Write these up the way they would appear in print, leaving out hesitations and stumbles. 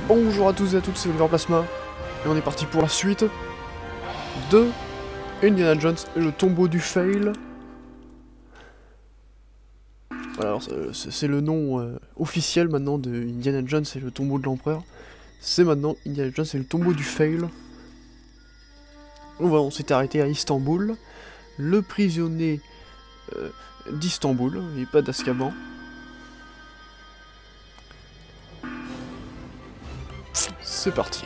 Bonjour à tous et à toutes, c'est Oliver Plasma, et on est parti pour la suite de Indiana Jones et le tombeau du fail. Voilà, alors c'est le nom officiel maintenant de Indiana Jones et le tombeau de l'empereur. C'est maintenant Indiana Jones et le tombeau du fail. Donc voilà, on s'était arrêté à Istanbul, le prisonnier d'Istanbul, et pas d'Azkaban. C'est parti.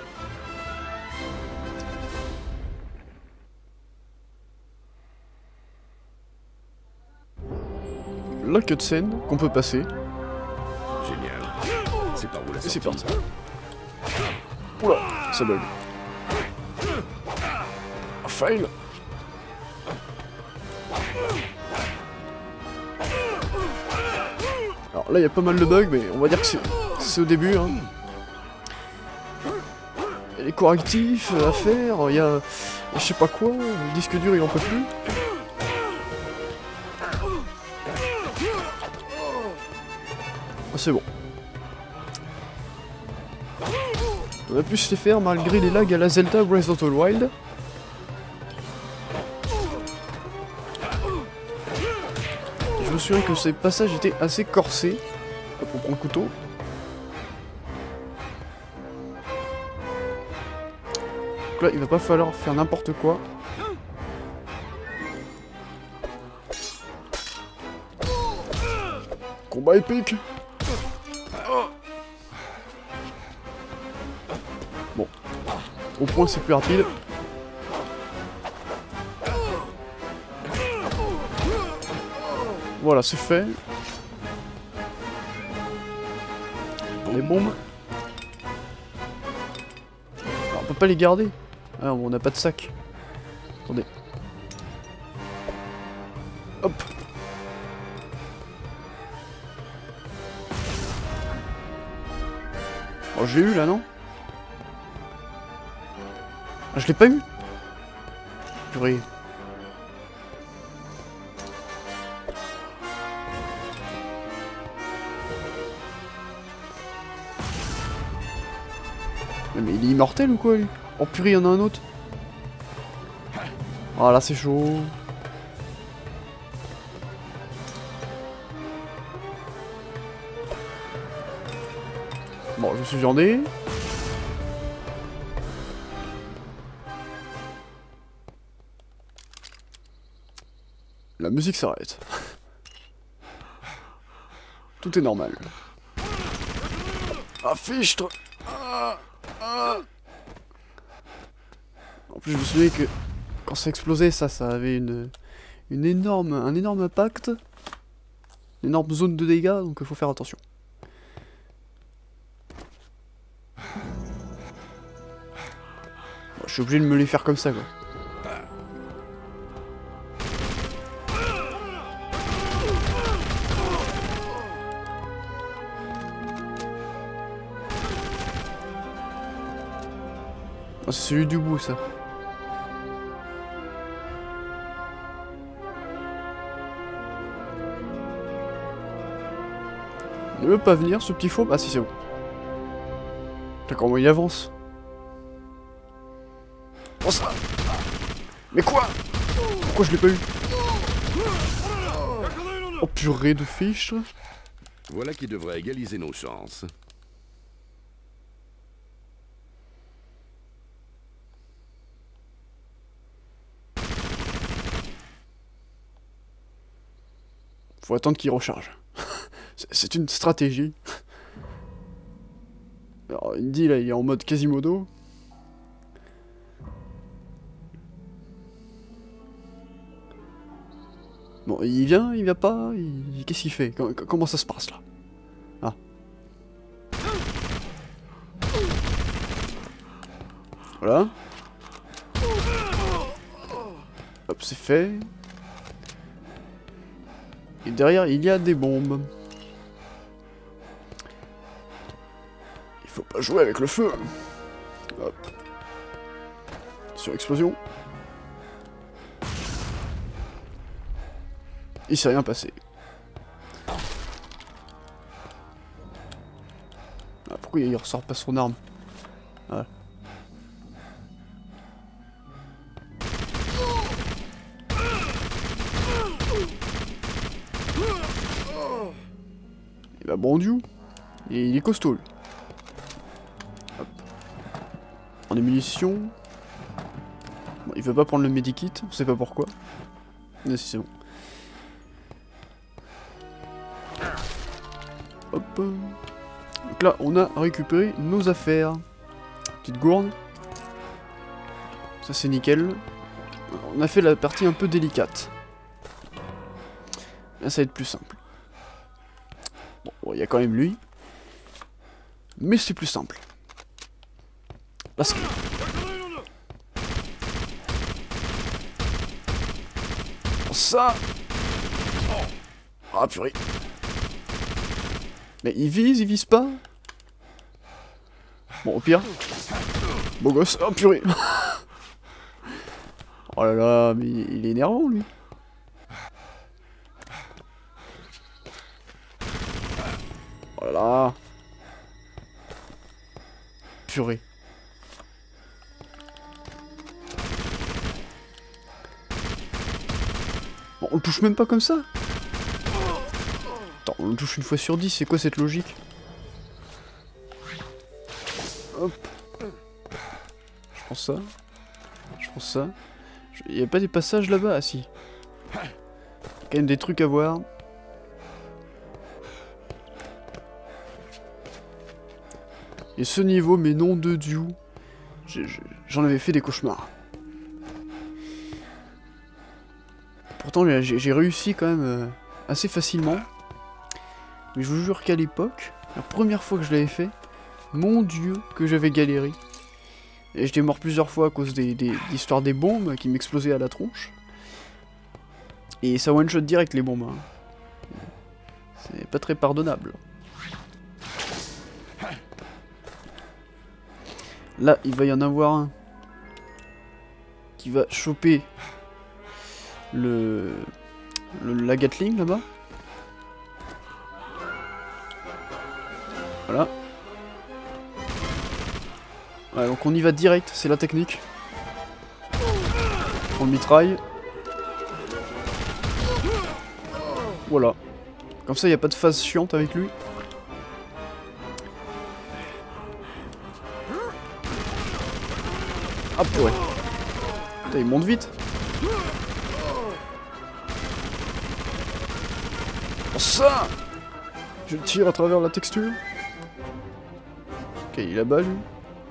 La cutscene qu'on peut passer. Génial. C'est par où la Et c'est sortie? parti. Oula, ça bug. Ah, fail. Alors là, il y a pas mal de bugs, mais on va dire que c'est au début. Hein. Il y a les correctifs à faire, il y a je sais pas quoi, le disque dur il en peut plus. Ah, c'est bon. On a pu se les faire malgré les lags à la Zelda Breath of the Wild. Je me souviens que ces passages étaient assez corsés. Hop, on prend le couteau. Donc là, il va pas falloir faire n'importe quoi. Combat épique. Bon. Au point, c'est plus rapide. Voilà, c'est fait. Les bombes. Alors, on peut pas les garder. Ah, on n'a pas de sac. Attendez. Hop. Oh, je l'ai eu là, non? Ah, je l'ai pas eu. Purée. Mais il est immortel ou quoi lui? Oh purée, il y en a un autre. Ah là c'est chaud. Bon, je suis viandé. La musique s'arrête. Tout est normal. Ah fichtre. En plus je me souviens que quand ça explosait ça avait un énorme impact. Une énorme zone de dégâts, donc il faut faire attention. Bon, je suis obligé de me les faire comme ça quoi. Oh, c'est celui du bout ça. Ne veut pas venir ce petit faux. Ah si c'est bon. D'accord, moi il avance. Oh ça. Mais quoi? Pourquoi je l'ai pas eu? Oh purée de fiches. Voilà qui devrait égaliser nos chances. Faut attendre qu'il recharge. C'est une stratégie. Alors Indy là il est en mode Quasimodo. Bon, il vient pas, qu'est-ce qu'il fait? Comment ça se passe là? Ah. Voilà. Hop, c'est fait. Et derrière, il y a des bombes. Il faut pas jouer avec le feu. Hop. Sur explosion. Il s'est rien passé. Ah, pourquoi il ressort pas son arme? Voilà. Et bah bon Dieu, il est costaud. Lui. Hop. On a munitions. Bon, il veut pas prendre le medikit, on sait pas pourquoi. Mais si c'est bon. Hop. Donc là, on a récupéré nos affaires. Petite gourde. Ça c'est nickel. On a fait la partie un peu délicate. Là ça va être plus simple. Bon, il y a quand même lui. Mais c'est plus simple. Parce que... ça... Ah purée. Mais il vise pas. Bon, au pire. Beau gosse. Oh purée. Oh là là, mais il est énervant lui. Oh là là. Purée. Bon, on le touche même pas comme ça. Attends, on le touche une fois sur 10, c'est quoi cette logique? Hop. Je prends ça. Je prends ça. Il y a pas des passages là-bas? Ah si. Quand même des trucs à voir. Et ce niveau, mais nom de Dieu, j'en avais fait des cauchemars. Pourtant, j'ai réussi quand même assez facilement. Mais je vous jure qu'à l'époque, la première fois que je l'avais fait, mon Dieu, que j'avais galéré. Et j'étais mort plusieurs fois à cause des histoires des bombes qui m'explosaient à la tronche. Et ça one-shot direct les bombes. Hein. C'est pas très pardonnable. Là, il va y en avoir un qui va choper la Gatling là-bas. Voilà. Ouais, donc on y va direct, c'est la technique. On le mitraille. Voilà. Comme ça, il n'y a pas de phase chiante avec lui. Ah purée. Putain, il monte vite. Oh, ça! Je tire à travers la texture. Ok, il est là-bas, lui.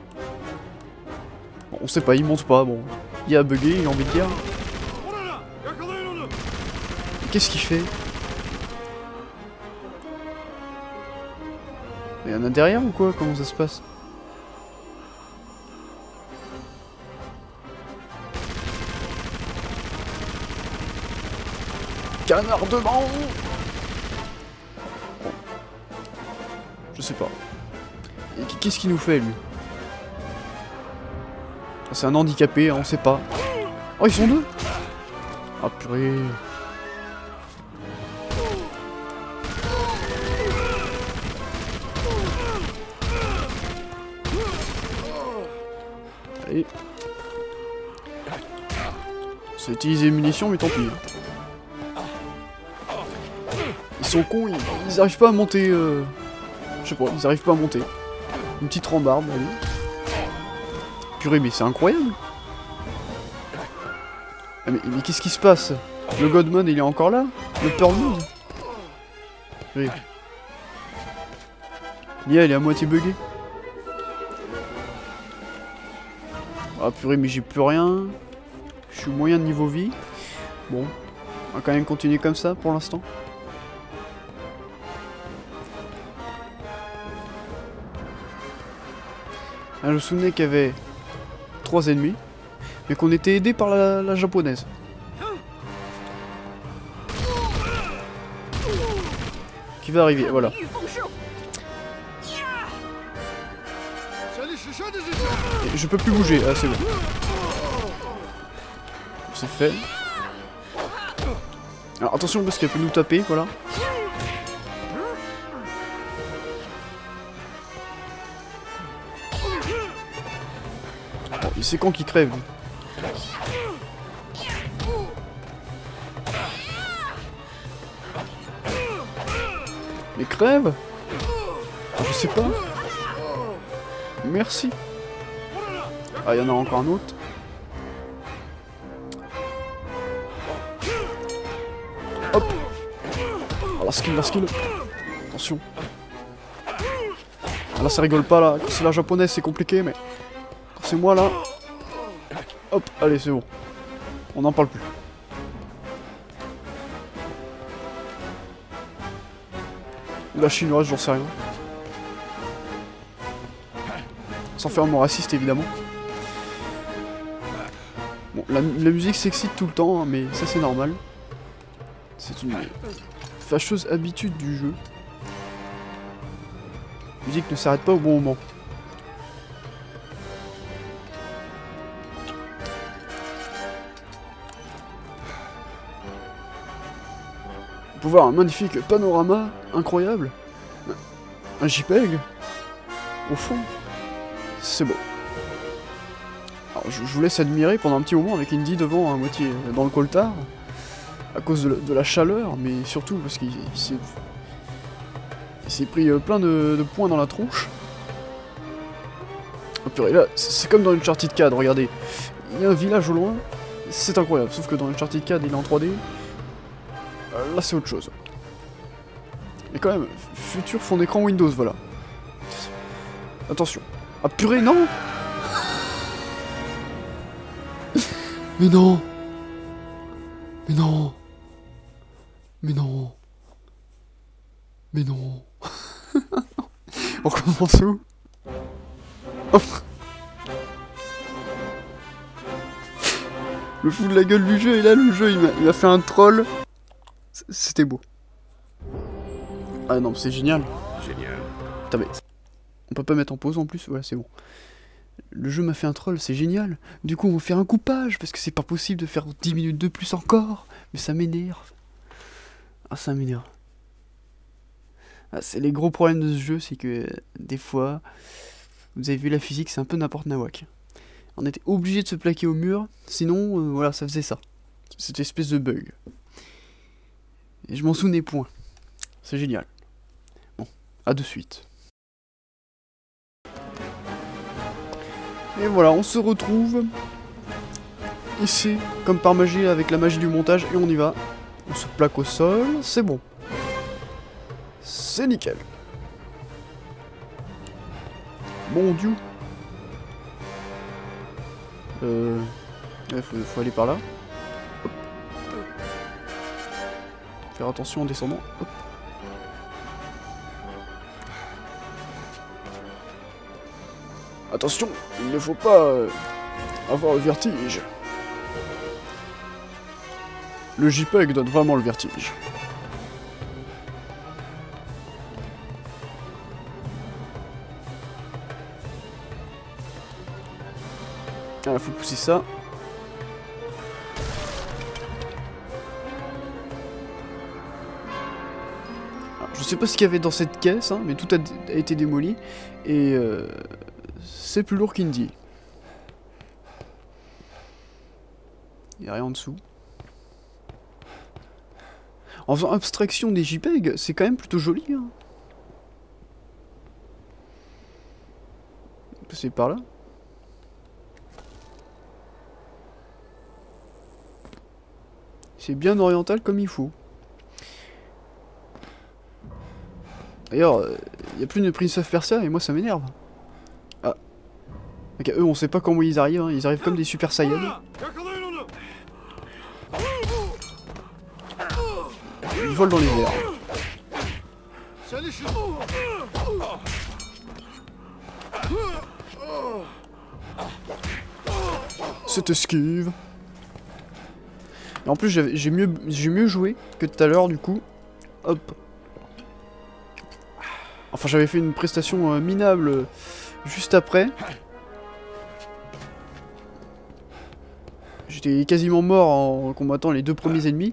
Bon, on sait pas, il monte pas, bon. Il a bugué, il a envie de dire. Qu'est-ce qu'il fait? Il y en a derrière ou quoi? Comment ça se passe? Canard de banc. Je sais pas. Qu'est-ce qu'il nous fait, lui? C'est un handicapé, hein, on sait pas. Oh, ils sont deux. Ah, purée. Allez. C'est utiliser les munitions, mais tant pis. Ils sont cons, ils arrivent pas à monter. Je sais pas, ils arrivent pas à monter. Une petite rambarde, allez. Purée, mais c'est incroyable. Ah, mais qu'est-ce qui se passe? Le Godmon, il est encore là? Le Pearl Moon? Purée. L'IA, elle est à moitié buggée. Ah purée, mais j'ai plus rien. Je suis moyen de niveau vie. Bon, on va quand même continuer comme ça pour l'instant. Ah, je me souvenais qu'il y avait 3 ennemis, mais qu'on était aidé par la japonaise. Qui va arriver, voilà. Et je peux plus bouger, ah c'est bon. C'est fait. Alors attention parce qu'elle peut nous taper, voilà. Et c'est quand qu'il crève lui. Mais crève! Je sais pas. Merci. Ah, il y en a encore un autre. Hop! Ah, la skill, la skill. Attention. Ah, là, ça rigole pas là. Quand c'est la japonaise, c'est compliqué, mais quand c'est moi là. Hop, allez, c'est bon. On n'en parle plus. La chinoise, j'en sais rien. Sans faire mon raciste, évidemment. Bon, la musique s'excite tout le temps, hein, mais ça c'est normal. C'est une fâcheuse habitude du jeu. La musique ne s'arrête pas au bon moment. On peut voir un magnifique panorama incroyable. Un JPEG. Au fond. C'est beau. Alors, je vous laisse admirer pendant un petit moment avec Indy devant à moitié dans le coltard. À cause de la chaleur, mais surtout parce qu'il s'est pris plein de points dans la tronche. Oh purée, là, c'est comme dans Uncharted 4, regardez. Il y a un village au loin, c'est incroyable, sauf que dans Uncharted 4, il est en 3D. Là, c'est autre chose. Mais quand même, futur fond d'écran Windows, voilà. Attention. Ah purée, non! Mais non! Mais non! Mais non! Mais non! On commence où? Le fou de la gueule du jeu, et là le jeu il m'a fait un troll. C'était beau. Ah non, c'est génial. Génial. Putain, mais on peut pas mettre en pause en plus? Ouais, c'est bon. Le jeu m'a fait un troll, c'est génial. Du coup, on va faire un coupage, parce que c'est pas possible de faire 10 minutes de plus encore. Mais ça m'énerve. Ah, ça m'énerve. Ah, c'est les gros problèmes de ce jeu, c'est que des fois, vous avez vu la physique, c'est un peu n'importe nawak. On était obligé de se plaquer au mur, sinon, voilà, ça faisait ça. Cette espèce de bug. Et je m'en souvenais point. C'est génial. Bon, à de suite. Et voilà, on se retrouve ici, comme par magie, avec la magie du montage, et on y va. On se plaque au sol, c'est bon. C'est nickel. Bon Dieu. Faut aller par là. Hop. Faire attention en descendant. Hop. Attention, il ne faut pas avoir le vertige. Le JPEG donne vraiment le vertige. Ah, faut pousser ça. Alors, je sais pas ce qu'il y avait dans cette caisse, hein, mais tout a été démoli. Et c'est plus lourd qu'Indy. Il n'y a rien en dessous. En faisant abstraction des JPEG, c'est quand même plutôt joli. Hein. C'est par là. C'est bien oriental comme il faut. D'ailleurs, il n'y a plus de Prince of Persia et moi ça m'énerve. Ah. Ok, eux on sait pas comment ils arrivent, hein. Ils arrivent comme des Super Saiyans. Ils volent dans les airs. Cette esquive. Et en plus j'ai mieux joué que tout à l'heure du coup. Hop. Enfin j'avais fait une prestation minable juste après. J'étais quasiment mort en combattant les deux premiers ennemis.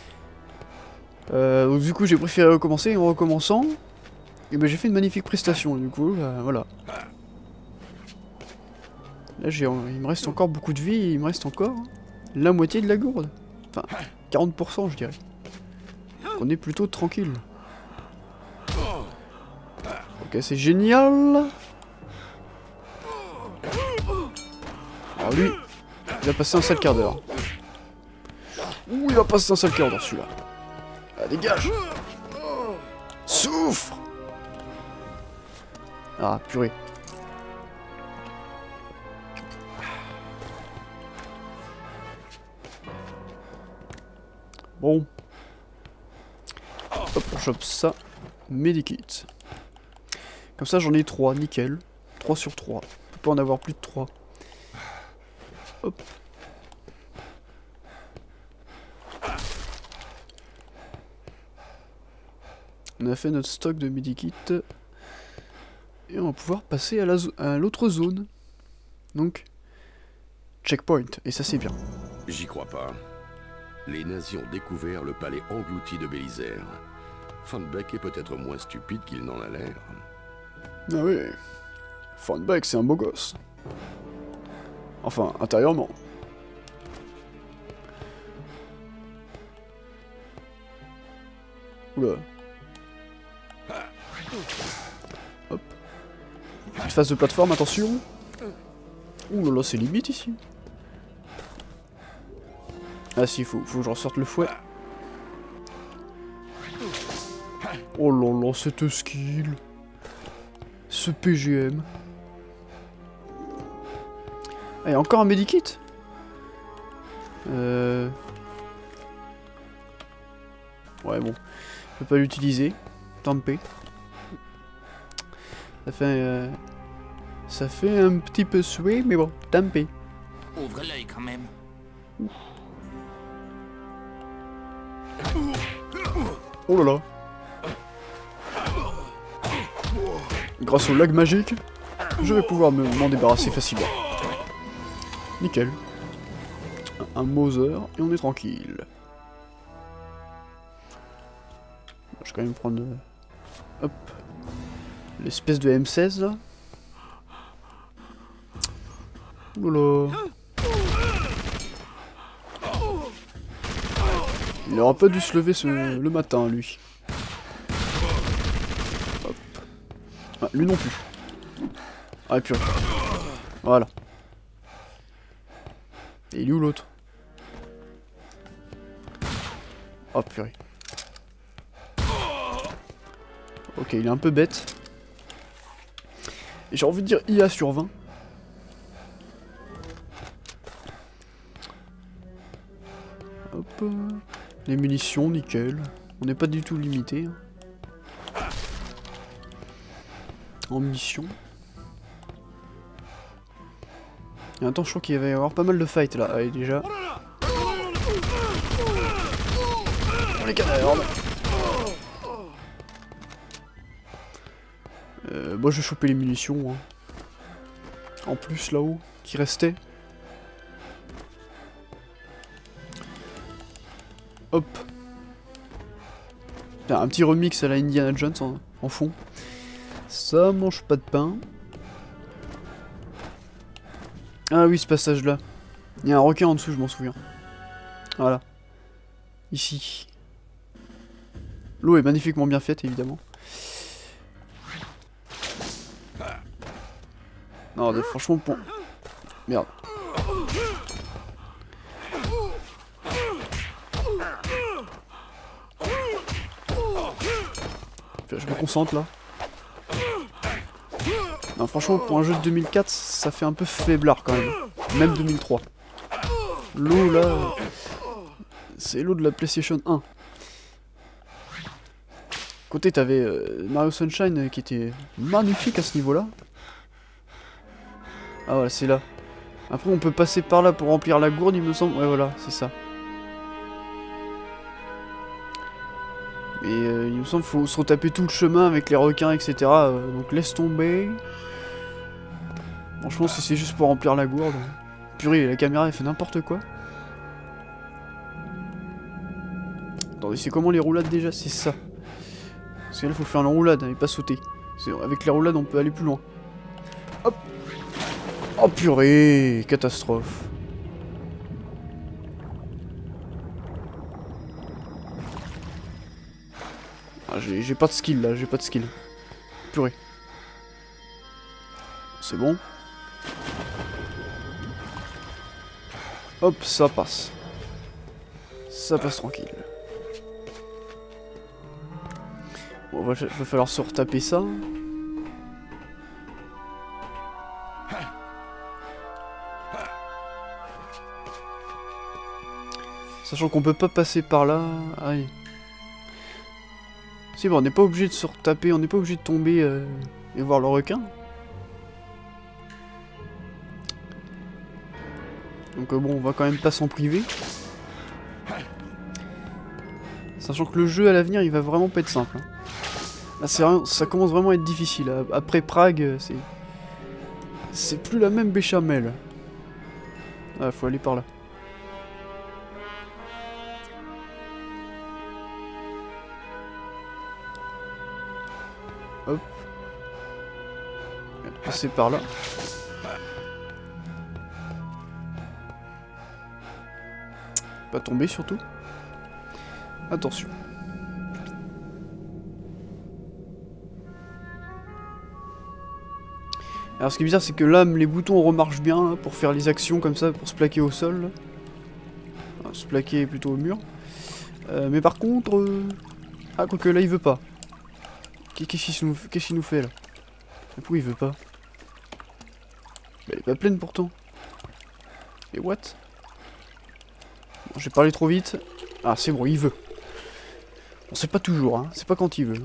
Donc du coup j'ai préféré recommencer et en recommençant. Et ben j'ai fait une magnifique prestation du coup, voilà. Là, il me reste encore beaucoup de vie, et il me reste encore la moitié de la gourde. Enfin, 40% je dirais. On est plutôt tranquille. Ok, c'est génial. Alors lui, il va passer un sale quart d'heure. Ouh, il va passer un sale quart d'heure celui-là. Ah, dégage. Souffre. Ah, purée. Bon. Hop, on chope ça. Medikit. Comme ça, j'en ai 3, nickel. 3 sur 3. On peut pas en avoir plus de 3. Hop. On a fait notre stock de medikit. Et on va pouvoir passer à l'autre zone. Donc, checkpoint. Et ça, c'est bien. J'y crois pas. Les nazis ont découvert le palais englouti de Bélisaire. Funback est peut-être moins stupide qu'il n'en a l'air. Ah oui. Funback, c'est un beau gosse. Enfin, intérieurement. Oula. Hop. Petite phase de plateforme, attention. Ouh là là, c'est limite ici. Ah si, faut que je ressorte le fouet. Oh là là, cette skill. Ce PGM. Ah, y a encore un medikit. Ouais bon. Je peux pas l'utiliser. Tant pis. Ça fait un petit peu suer, mais bon, tant pis. Ouvre l'œil quand même. Oh là là. Grâce au lag magique, je vais pouvoir m'en débarrasser facilement. Nickel. Un Mauser, et on est tranquille. Je vais quand même prendre... hop. L'espèce de M16, là. Oh là là. Il aura pas dû se lever le matin, lui. Hop. Ah, lui non plus. Ah, et puis voilà. Et il est où l'autre? Oh purée. Ok, il est un peu bête. Et j'ai envie de dire IA sur 20. Hop. Les munitions, nickel. On n'est pas du tout limité. En munitions. Et attends, je crois qu'il va y avoir pas mal de fights là. Allez, déjà. On les cadavres. Moi je vais choper les munitions. Hein. En plus là-haut, qui restait. Hop. Un petit remix à la Indiana Jones en fond. Ça mange pas de pain. Ah oui, ce passage-là. Il y a un requin en dessous, je m'en souviens. Voilà. Ici. L'eau est magnifiquement bien faite, évidemment. Non, franchement, bon. Merde. Je me concentre là. Non, franchement, pour un jeu de 2004, ça fait un peu faiblard quand même. Même 2003. L'eau là, c'est l'eau de la PlayStation 1. Côté, t'avais Mario Sunshine qui était magnifique à ce niveau-là. Ah voilà, c'est là. Après, on peut passer par là pour remplir la gourde, il me semble. Ouais, voilà, c'est ça. Et il me semble qu'il faut se retaper tout le chemin avec les requins, etc. Donc laisse tomber. Franchement, si c'est juste pour remplir la gourde. Purée, la caméra elle fait n'importe quoi. Attendez, c'est comment les roulades déjà? C'est ça. Parce que là, il faut faire une roulade et pas sauter. Avec les roulades, on peut aller plus loin. Hop. Oh purée, catastrophe. Ah, j'ai pas de skill là, j'ai pas de skill. Purée. C'est bon. Hop, ça passe. Ça passe tranquille. Bon, va falloir se retaper ça. Sachant qu'on peut pas passer par là. Aïe. Si bon, on n'est pas obligé de se retaper, on n'est pas obligé de tomber et voir le requin. Donc bon, on va quand même pas s'en priver. Sachant que le jeu à l'avenir, il va vraiment pas être simple. Hein. Là, ça commence vraiment à être difficile. Après Prague, c'est plus la même béchamel. Ah, faut aller par là. Hop. Passer par là. Pas tomber surtout. Attention. Alors ce qui est bizarre c'est que là les boutons remarchent bien là, pour faire les actions comme ça, pour se plaquer au sol. Enfin, se plaquer plutôt au mur. Mais par contre... Ah quoique là il veut pas. Qu'est-ce qu'il nous fait là? Pourquoi il veut pas? Elle est pas pleine pourtant. Et what? Bon, j'ai parlé trop vite. Ah c'est bon, il veut. On sait pas toujours, hein. C'est pas quand il veut.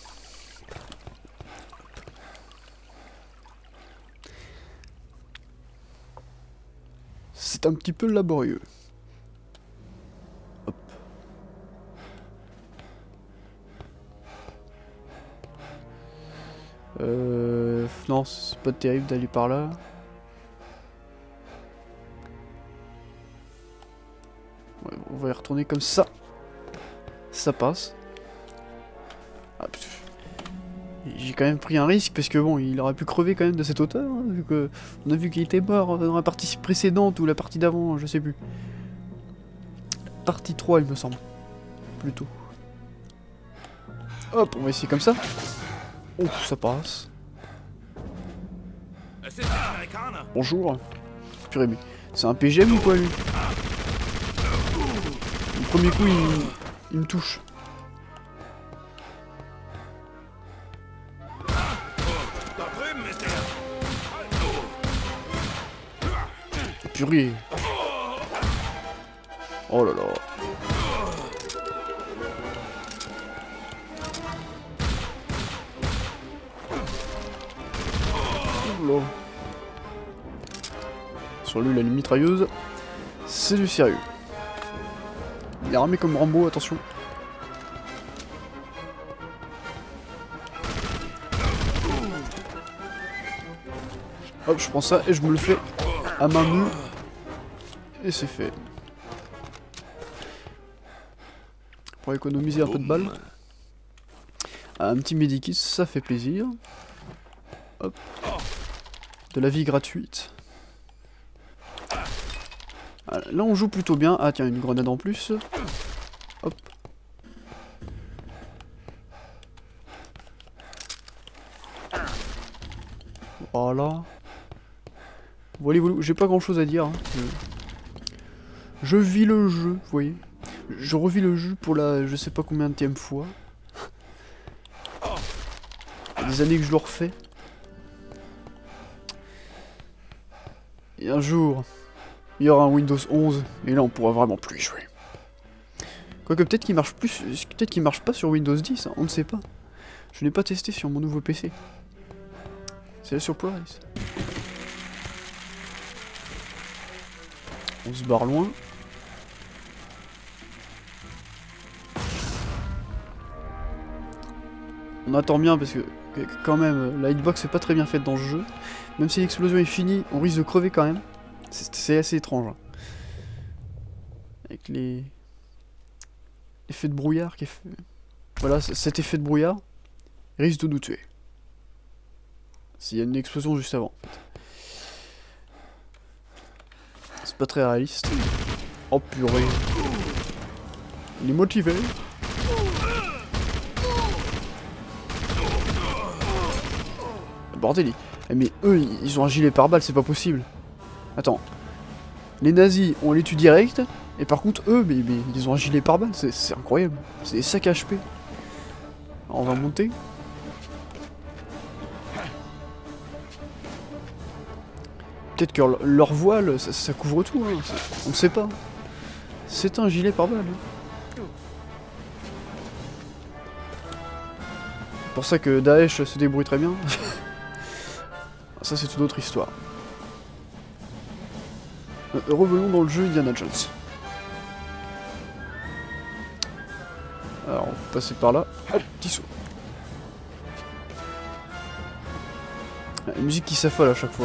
C'est un petit peu laborieux. Hop. Non, c'est pas terrible d'aller par là. Ouais, on va y retourner comme ça. Ça passe. Ah, j'ai quand même pris un risque parce que bon, il aurait pu crever quand même de cette hauteur, hein, vu que on a vu qu'il était mort dans la partie précédente ou la partie d'avant, je sais plus. Partie 3 il me semble. Plutôt. Hop, on va essayer comme ça. Ouf, ça passe. Bonjour. Purée, mais c'est un PGM ou quoi lui? Le premier coup il me touche. Purée. Oh là là. Oula. Sur lui, il a une mitrailleuse. C'est du sérieux. Il est armé comme Rambo, attention. Hop, je prends ça et je me le fais à main nue. Et c'est fait. Pour économiser un peu de balles. Un petit medikit, ça fait plaisir. Hop. De la vie gratuite. Là on joue plutôt bien. Ah tiens, une grenade en plus. Hop. Voilà. Voilà, j'ai pas grand chose à dire. Hein. Je vis le jeu, vous voyez. Je revis le jeu pour la je sais pas combienième fois. Il y a des années que je le refais. Et un jour, il y aura un Windows 11, et là on pourra vraiment plus y jouer. Quoique peut-être qu'il marche plus, peut-être qu'il marche pas sur Windows 10, hein, on ne sait pas. Je n'ai pas testé sur mon nouveau PC. C'est la surprise. On se barre loin. On attend bien parce que quand même la hitbox est pas très bien faite dans ce jeu. Même si l'explosion est finie, on risque de crever quand même. C'est assez étrange. Hein. Avec les... l'effet de brouillard qui est fait... Voilà, cet effet de brouillard risque de nous tuer. S'il y a une explosion juste avant. En fait. pas très réaliste. Oh purée. Il est motivé. Bordel, mais eux, ils ont un gilet pare-balles, c'est pas possible. Attends. Les nazis, on les tue direct, et par contre, eux, mais ils ont un gilet pare-balles, c'est incroyable. C'est des sacs HP. Alors, on va monter. Peut-être que leur voile, ça couvre tout, hein. On ne sait pas. C'est un gilet pare-balles. Hein. C'est pour ça que Daesh se débrouille très bien. Ça, c'est une autre histoire. Revenons dans le jeu Indiana Jones. Alors, on peut passer par là. Hop, petit saut. La musique qui s'affole à chaque fois.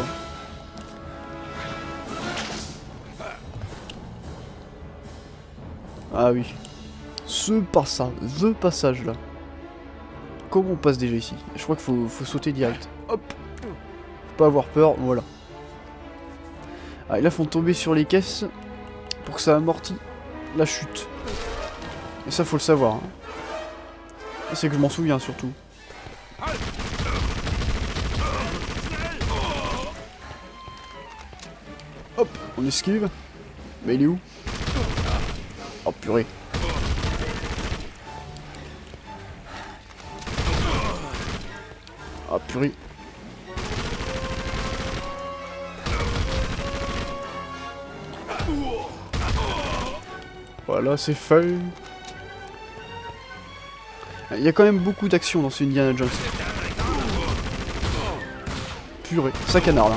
Ah oui. Ce passage là. Comment on passe déjà ici? Je crois qu'il faut sauter direct. Hop. Faut pas avoir peur, voilà. Ah, et là, faut tomber sur les caisses pour que ça amortit la chute. Et ça, faut le savoir. Hein. C'est que je m'en souviens surtout. Hop, on esquive. Mais il est où? Oh purée. Ah purée. Voilà, c'est fait. Il y a quand même beaucoup d'action dans ce Indiana Jones. Purée, ça canard là.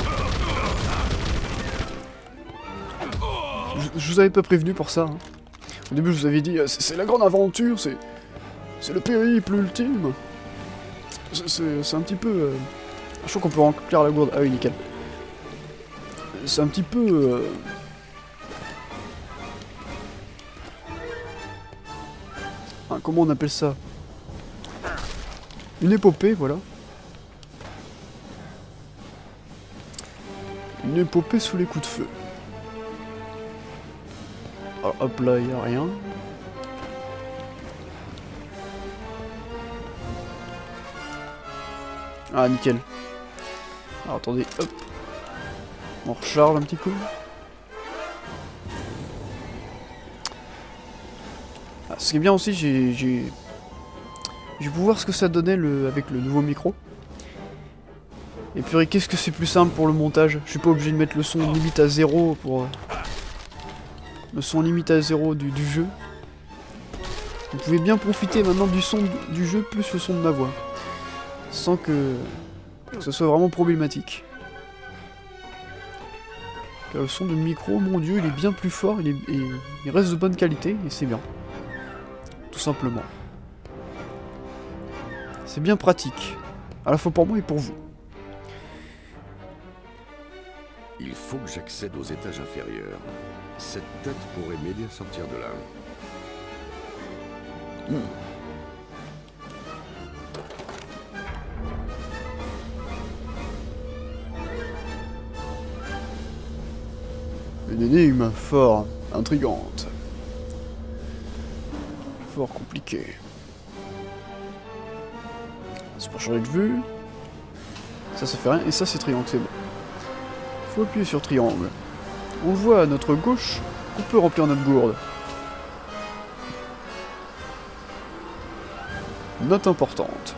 Je vous avais pas prévenu pour ça. Hein. Au début, je vous avais dit, c'est la grande aventure, c'est le périple ultime. C'est un petit peu... Je crois qu'on peut remplir la gourde. Ah oui, nickel. C'est un petit peu... comment on appelle ça? Une épopée, voilà. Une épopée sous les coups de feu. Alors hop là, il n'y a rien. Ah nickel. Alors attendez, hop. On recharge un petit coup. Ah, ce qui est bien aussi, j'ai pu voir ce que ça donnait avec le nouveau micro. Et purée, qu'est-ce que c'est plus simple pour le montage. Je suis pas obligé de mettre le son limite à 0 pour... le son limite à 0 du jeu. Vous pouvez bien profiter maintenant du son du jeu plus le son de ma voix. Sans que ce soit vraiment problématique. Car le son de micro, mon dieu, il est bien plus fort, il reste de bonne qualité, et c'est bien. Tout simplement. C'est bien pratique. À la fois pour moi et pour vous. Il faut que j'accède aux étages inférieurs. Cette tête pourrait m'aider à sortir de là. Une énigme fort intrigante. Fort compliquée. C'est pour changer de vue. Ça fait rien. Et ça, c'est triangle, c'est bon. Faut appuyer sur triangle. On voit à notre gauche qu'on peut remplir notre gourde. Note importante.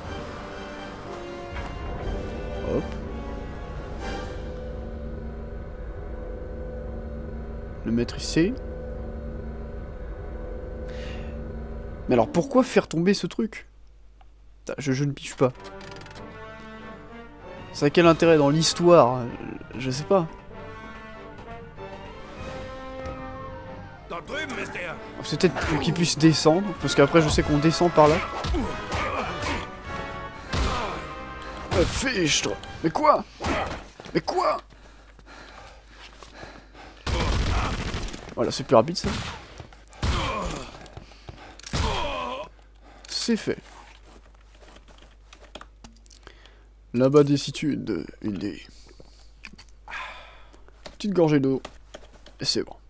Hop. Le mettre ici. Mais alors pourquoi faire tomber ce truc? Je ne piche pas. Ça a quel intérêt dans l'histoire? Je sais pas. C'est peut-être pour qu'il puisse descendre, parce qu'après je sais qu'on descend par là. Fichtre! Mais quoi? Mais quoi? Voilà, c'est plus rapide ça. C'est fait. Là-bas des situdes, une des... Petite gorgée d'eau. Et c'est bon.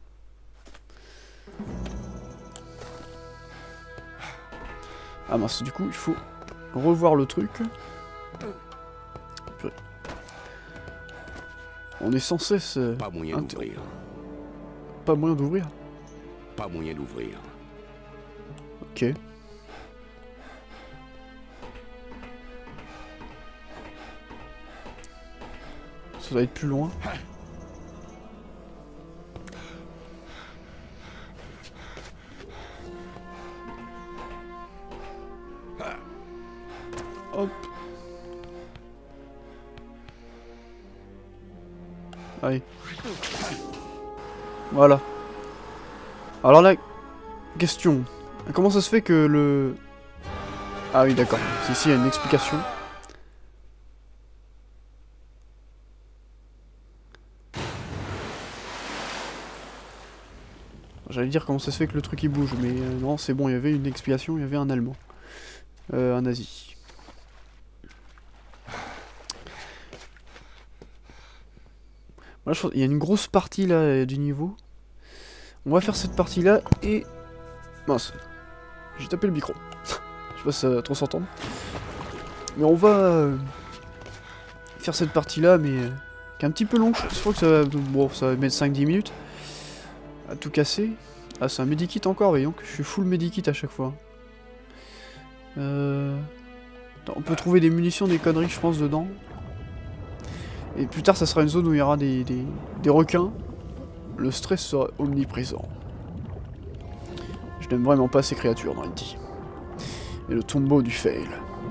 Ah mince, du coup, il faut revoir le truc. Purée. On est sans cesse... Pas moyen d'ouvrir. Pas moyen d'ouvrir. Pas moyen d'ouvrir. Ok. Ça va être plus loin. Hop. Allez. Voilà. Alors là, question. Comment ça se fait que le... Ah oui, d'accord. Ici, il y a une explication. J'allais dire comment ça se fait que le truc il bouge, mais non, c'est bon, il y avait une explication, il y avait un Allemand. Un Nazi. Voilà, je pense, il y a une grosse partie là du niveau. On va faire cette partie là et... Mince. J'ai tapé le micro. Je sais pas si ça va trop s'entendre. Mais on va faire cette partie là, mais qui est un petit peu long. Je crois que ça va, bon, ça va mettre 5-10 minutes à tout casser. Ah, c'est un medikit encore, voyons que je suis full medikit à chaque fois. Attends, on peut trouver des munitions, des conneries, je pense, dedans. Et plus tard, ça sera une zone où il y aura des requins. Le stress sera omniprésent. Je n'aime vraiment pas ces créatures dans Indy. Et le tombeau du fail.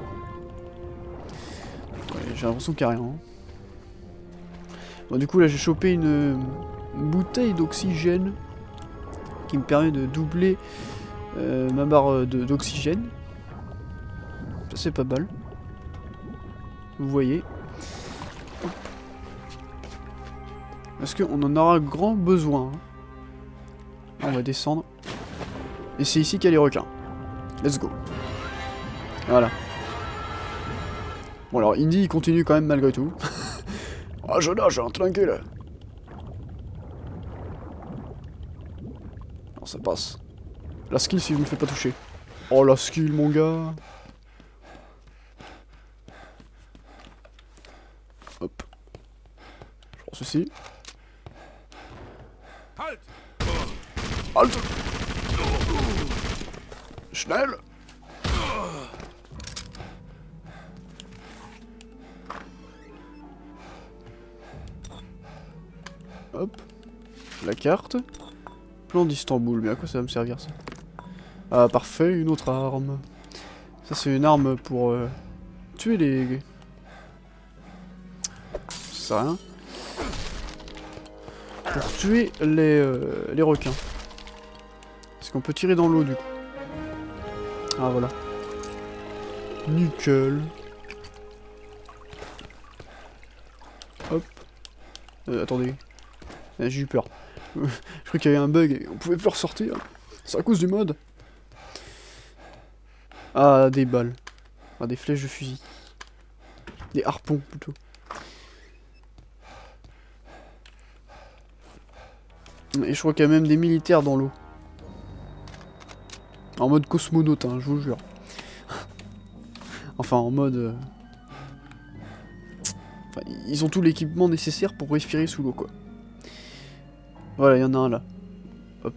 Ouais, j'ai l'impression qu'il n'y a rien. Bon, du coup, là, j'ai chopé une bouteille d'oxygène qui me permet de doubler ma barre d'oxygène. Ça, c'est pas mal. Vous voyez. Hop. Parce qu'on en aura grand besoin. Hein. Là, on va descendre. Et c'est ici qu'il y a les requins. Let's go. Voilà. Bon alors, Indy il continue quand même malgré tout. Ah, je nage, j'ai un trinqué là. Non, ça passe. La skill si je me fais pas toucher. Oh la skill mon gars. Hop. Je prends ceci. Halt! Halt! Schnell! Hop. La carte. Plan d'Istanbul. Mais à quoi ça va me servir ça? Ah parfait, une autre arme. Ça c'est une arme pour tuer les... Ça sert à rien. Pour tuer les requins. Est-ce qu'on peut tirer dans l'eau du coup? Ah voilà. Nickel. Hop. Attendez. J'ai eu peur. Je crois qu'il y avait un bug et on pouvait plus ressortir. C'est à cause du mode. Ah, des balles. Ah, des flèches de fusil. Des harpons plutôt. Et je crois qu'il y a même des militaires dans l'eau. En mode cosmonaute, hein, je vous jure. Enfin, en mode... Enfin, ils ont tout l'équipement nécessaire pour respirer sous l'eau, quoi. Voilà, il y en a un là. Hop.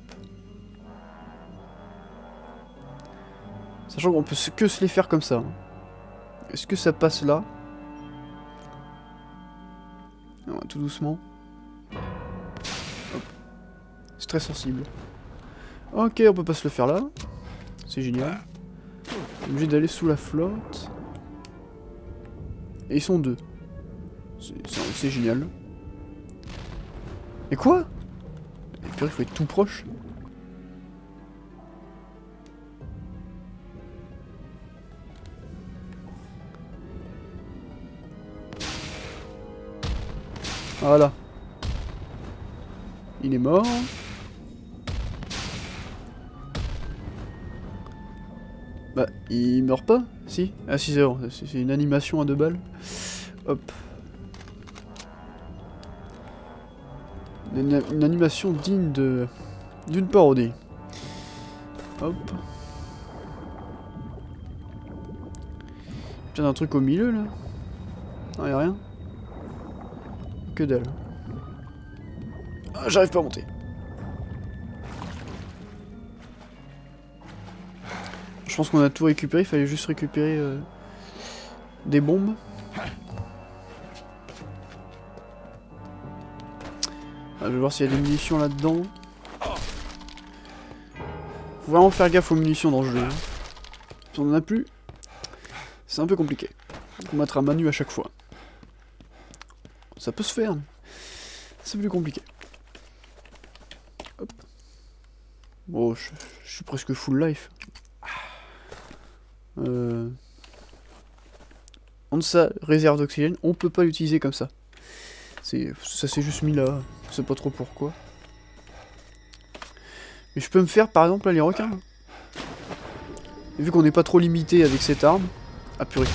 Sachant qu'on peut que se les faire comme ça. Hein. Est-ce que ça passe là? Non, tout doucement. Hop. C'est très sensible. Ok, on peut pas se le faire là. C'est génial. On est obligé d'aller sous la flotte. Et ils sont deux. C'est génial. Et quoi? Et puis il faut être tout proche. Voilà. Il est mort. Bah, il meurt pas? Si? Ah si, c'est bon. C'est une animation à 2 balles. Hop. Une animation digne d'une parodie. Hop. Tiens, un truc au milieu là. Non, y'a rien. Que dalle. Ah, j'arrive pas à monter. Je pense qu'on a tout récupéré, il fallait juste récupérer des bombes. Ah, je vais voir s'il y a des munitions là-dedans. Faut vraiment faire gaffe aux munitions dans le jeu. Si on en a plus, c'est un peu compliqué. On mettra main nue à chaque fois. Ça peut se faire, mais c'est plus compliqué. Hop. Bon, je suis presque full life. En deçà, réserve d'oxygène, on peut pas l'utiliser comme ça. Ça s'est juste mis là, je sais pas trop pourquoi. Mais je peux me faire par exemple là, les requins. Et vu qu'on n'est pas trop limité avec cette arme. Ah purée.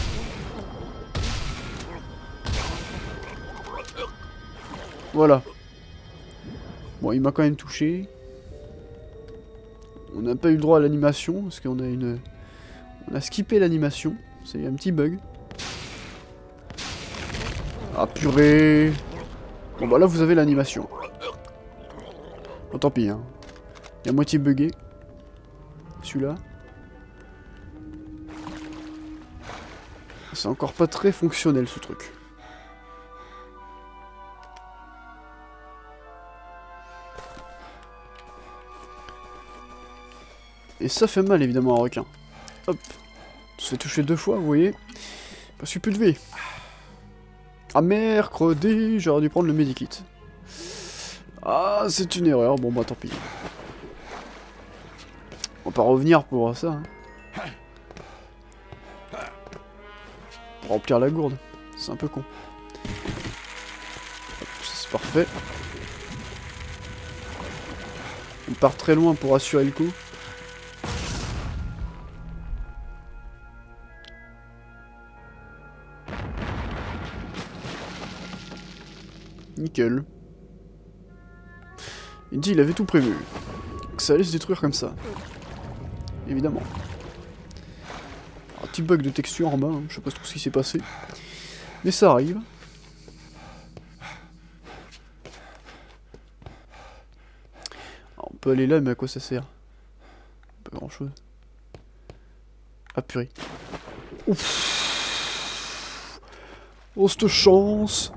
Voilà. Bon, il m'a quand même touché. On n'a pas eu le droit à l'animation, parce qu'on a une... On a skippé l'animation. C'est un petit bug. Ah purée. Bon bah là vous avez l'animation. Bon tant pis hein. Il est à moitié bugué. Celui-là. C'est encore pas très fonctionnel ce truc. Et ça fait mal évidemment à un requin. Hop. On se fait toucher 2 fois, vous voyez. Parce que plus de vie. Ah mercredi, j'aurais dû prendre le medikit. Ah c'est une erreur, bon bah tant pis. On va pas revenir pour ça. Hein. Pour remplir la gourde, c'est un peu con. C'est parfait. On part très loin pour assurer le coup. Nickel. Il dit il avait tout prévu. Que ça allait se détruire comme ça. Évidemment. Un petit bug de texture en bas, hein. Je sais pas trop ce qui s'est passé. Mais ça arrive. Alors, on peut aller là, mais à quoi ça sert? Pas grand chose. Ah purée. Ouf. Oh cette chance.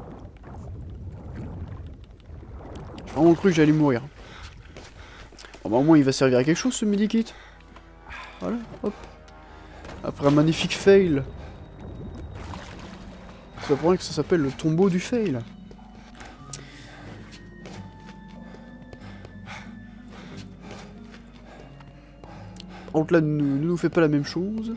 J'ai vraiment cru que j'allais mourir. Bon, bah, au moins il va servir à quelque chose ce medikit. Voilà, hop. Après un magnifique fail. C'est pour rien que ça s'appelle le tombeau du fail. Par contre là, ne nous fait pas la même chose.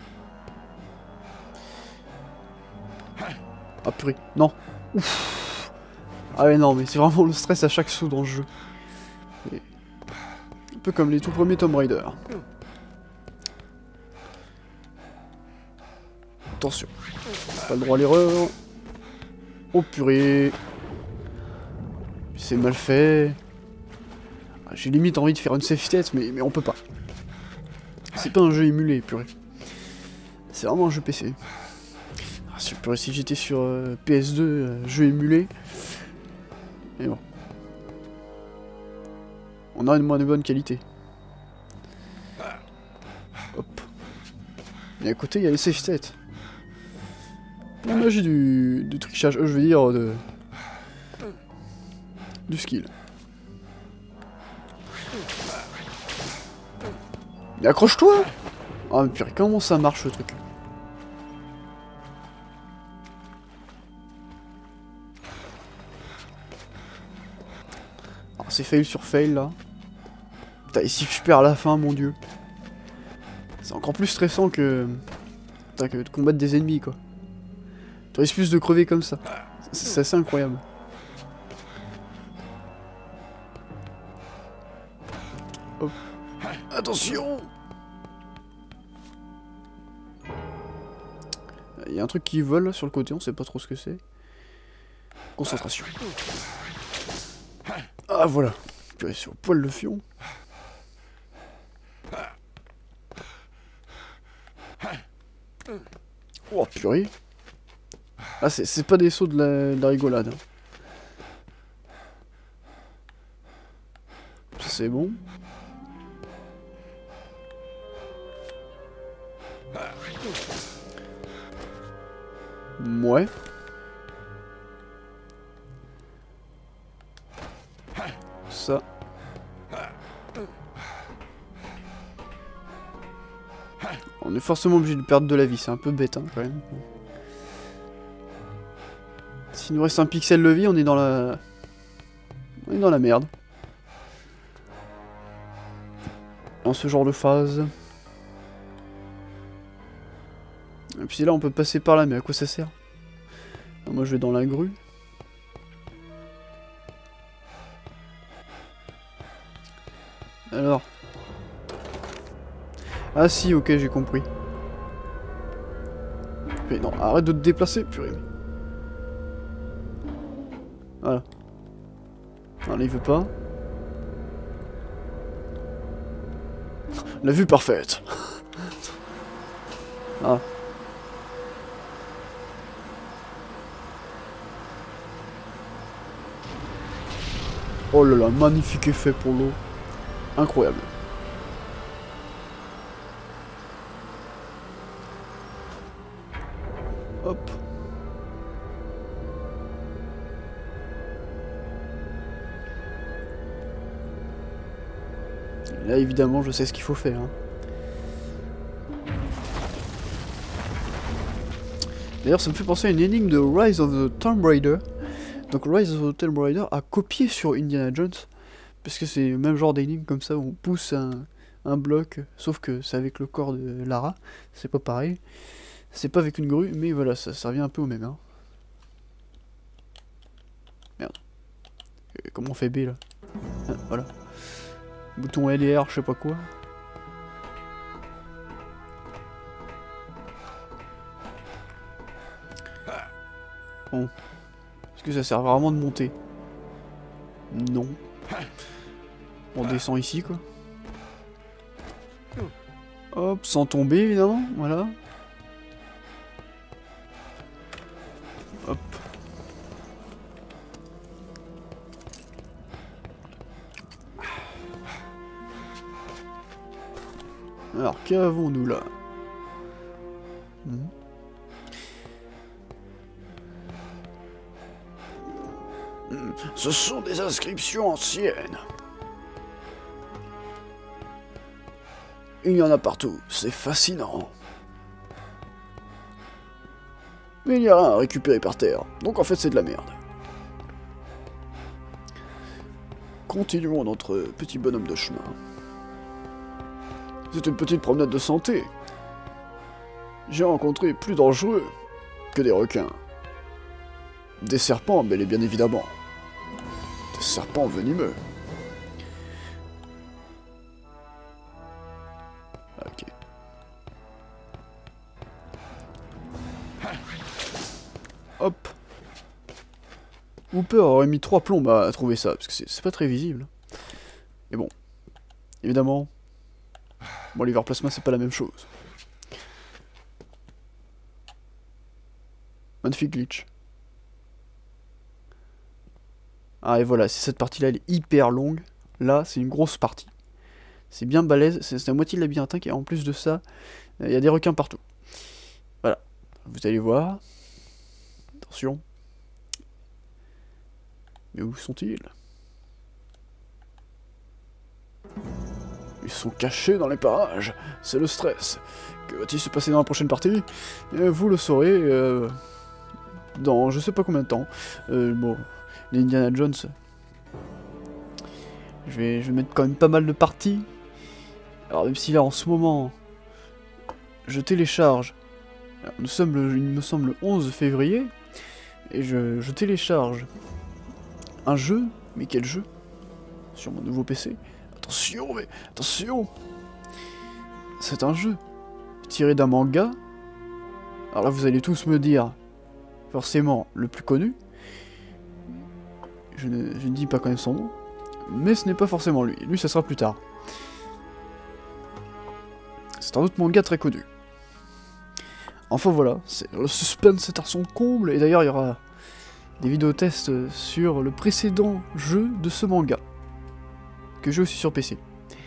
Ah purée, non. Ouf. Ah ouais non mais c'est vraiment le stress à chaque saut dans le jeu. Et... un peu comme les tout premiers Tomb Raider. Attention. Pas le droit à l'erreur. Oh purée. C'est mal fait. J'ai limite envie de faire une safe state mais on peut pas. C'est pas un jeu émulé, purée. C'est vraiment un jeu PC. Ah, purée, si j'étais sur PS2, jeu émulé. Mais bon. On a une moins de bonne qualité. Hop. Et à côté, il y a les safe states. La magie du trichage, je veux dire, du skill. Mais accroche-toi! Ah mais purée, comment ça marche ce truc? Alors c'est fail sur fail là. Putain, et si je perds à la fin, mon dieu. C'est encore plus stressant que... putain, que de combattre des ennemis quoi. Tu risques plus de crever comme ça. C'est assez incroyable. Hop. Attention! Il y a un truc qui vole sur le côté, on sait pas trop ce que c'est. Concentration. Ah voilà. Purée, c'est au poil le fion. Oh purée. Ah c'est pas des sauts de la rigolade. Ça c'est bon. Ouais. Ça. On est forcément obligé de perdre de la vie, c'est un peu bête hein, quand même. S'il nous reste un pixel de vie, on est dans la... On est dans la merde. Dans ce genre de phase. Et puis là on peut passer par là, mais à quoi ça sert? Moi je vais dans la grue. Alors. Ah si, ok, j'ai compris. Mais non, arrête de te déplacer, purée. Voilà. Non, là il veut pas. La vue parfaite. Ah. Oh là là, magnifique effet pour l'eau. Incroyable. Hop. Et là évidemment je sais ce qu'il faut faire. Hein. D'ailleurs ça me fait penser à une énigme de Rise of the Tomb Raider. Donc Rise of the Tomb Raider a copié sur Indiana Jones. Parce que c'est le même genre d'énigme comme ça où on pousse un bloc. Sauf que c'est avec le corps de Lara. C'est pas pareil. C'est pas avec une grue, mais voilà, ça revient un peu au même. Hein. Merde. Comment on fait B là? Ah, voilà. Bouton L et R, je sais pas quoi. Bon. Est-ce que ça sert vraiment de monter? Non. On descend ici quoi. Hop, sans tomber évidemment, voilà. Hop. Alors, qu'avons-nous là? Ce sont des inscriptions anciennes. Il y en a partout, c'est fascinant. Mais il n'y a rien à récupérer par terre, donc en fait c'est de la merde. Continuons notre petit bonhomme de chemin. C'est une petite promenade de santé. J'ai rencontré plus dangereux que des requins. Des serpents, bel et bien évidemment. Des serpents venimeux. Ok. Hop. Hooper aurait mis 3 plombs à trouver ça, parce que c'est pas très visible. Et bon. Évidemment. Bon, l'hiver plasma, c'est pas la même chose. Magnifique glitch. Ah, et voilà, si cette partie-là, elle est hyper longue. Là, c'est une grosse partie. C'est bien balèze, c'est la moitié de labyrinthique, et en plus de ça, il y a des requins partout. Voilà, vous allez voir. Attention. Mais où sont-ils? Ils sont cachés dans les parages. C'est le stress. Que va-t-il se passer dans la prochaine partie? Vous le saurez dans je sais pas combien de temps. Bon, les Indiana Jones. Je vais mettre quand même pas mal de parties. Alors même si là en ce moment, je télécharge. Alors, nous sommes il me semble le 11 février. Et je télécharge un jeu. Mais quel jeu? Sur mon nouveau PC. Attention, mais attention! C'est un jeu tiré d'un manga. Alors là, vous allez tous me dire, forcément, le plus connu. Je ne dis pas quand même son nom. Mais ce n'est pas forcément lui. Lui, ça sera plus tard. C'est un autre manga très connu. Enfin voilà, le suspense est à son comble. Et d'ailleurs, il y aura des vidéos tests sur le précédent jeu de ce manga. Que j'ai aussi sur PC.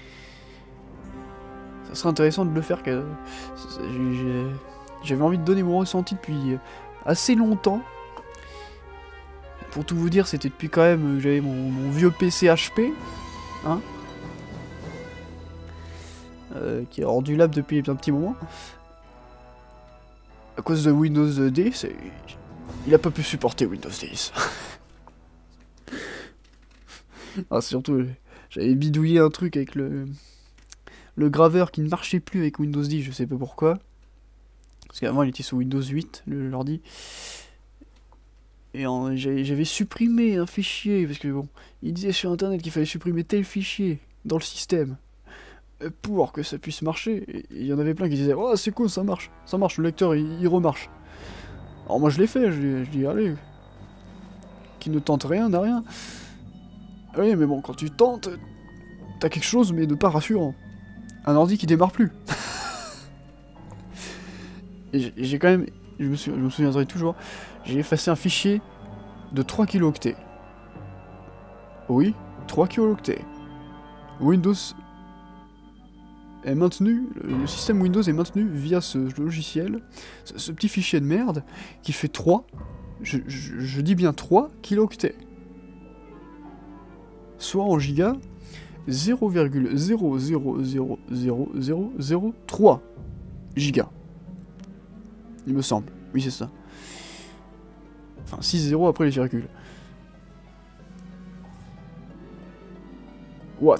Ça serait intéressant de le faire. J'avais envie de donner mon ressenti depuis assez longtemps. Pour tout vous dire, c'était depuis quand même j'avais mon vieux PC HP. Hein, qui est hors du lab depuis un petit moment. À cause de Windows 10, il a pas pu supporter Windows 10. Ah, surtout, j'avais bidouillé un truc avec le graveur qui ne marchait plus avec Windows 10, je sais pas pourquoi. Parce qu'avant il était sous Windows 8, l'ordi. Et j'avais supprimé un fichier, parce que bon, il disait sur internet qu'il fallait supprimer tel fichier dans le système pour que ça puisse marcher. Et il y en avait plein qui disaient oh c'est cool, ça marche, le lecteur il remarche. Alors moi je l'ai fait, je dis allez, qui ne tente rien n'a rien. Oui mais bon, quand tu tentes, t'as quelque chose mais de pas rassurant. Un ordi qui démarre plus. Et j'ai quand même, je me souviendrai toujours, j'ai effacé un fichier de 3 kilooctets. Oui, 3 kilooctets. Windows est maintenu, le système Windows est maintenu via ce logiciel, ce petit fichier de merde, qui fait 3, je dis bien 3 kilooctets. Soit en giga, 0,000003 giga. Il me semble, oui c'est ça. Enfin 6 zéros après les virgules. What?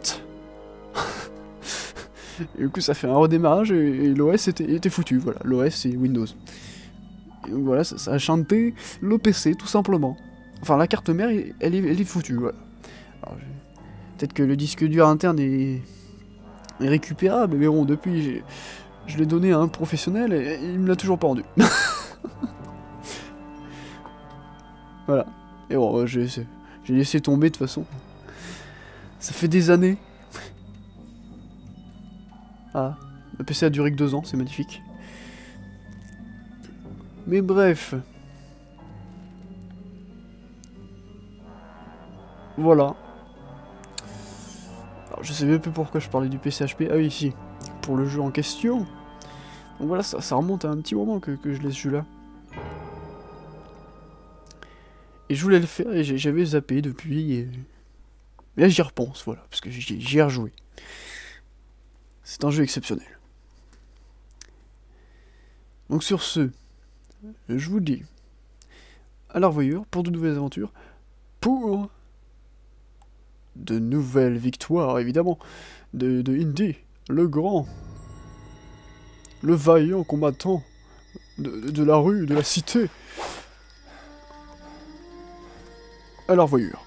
Et du coup ça fait un redémarrage et l'OS était foutu, voilà, l'OS c'est Windows. Et donc voilà, ça a chanté le PC tout simplement. Enfin la carte mère elle est foutue, voilà. Peut-être que le disque dur interne est récupérable, mais bon depuis je l'ai donné à un professionnel et il me l'a toujours pas rendu. Voilà. Et bon j'ai laissé tomber de toute façon. Ça fait des années. Ah, le PC a duré que 2 ans, c'est magnifique. Mais bref. Voilà. Alors, je sais même plus pourquoi je parlais du PC HP. Ah oui, si. Pour le jeu en question. Donc voilà, ça remonte à un petit moment que je laisse ce jeu-là. Et je voulais le faire et j'avais zappé depuis. Et là j'y repense, voilà, parce que j'y ai rejoué. C'est un jeu exceptionnel. Donc sur ce, je vous dis à la revoyure pour de nouvelles aventures, pour de nouvelles victoires évidemment, de Indy, le grand, le vaillant combattant de la rue, de la cité. À la revoyure.